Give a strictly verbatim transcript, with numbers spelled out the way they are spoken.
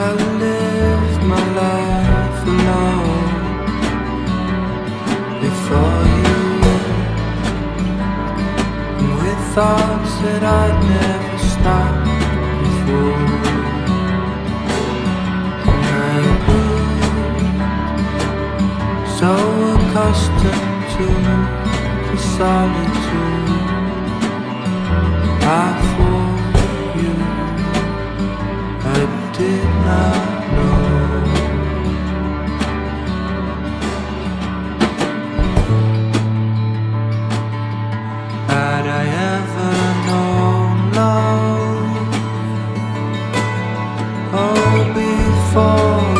I lived my life alone before you, and with thoughts that I'd never stop before. And I grew so accustomed to the solitude I thought you, I did not know. Had I ever known love? Oh, before